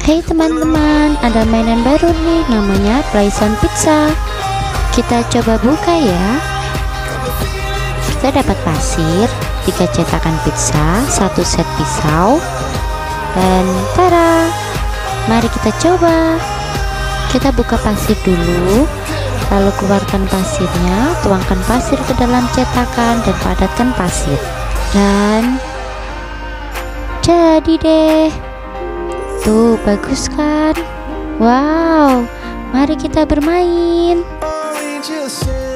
Hey teman-teman, ada mainan baru nih, namanya Playson Pizza. Kita coba buka ya. Kita dapat pasir, 3 cetakan pizza, 1 set pisau, dan tada! Mari kita coba. Kita buka pasir dulu, lalu keluarkan pasirnya, tuangkan pasir ke dalam cetakan dan padatkan pasir. Dan jadi deh. Tuh, bagus kan? Wow, mari kita bermain.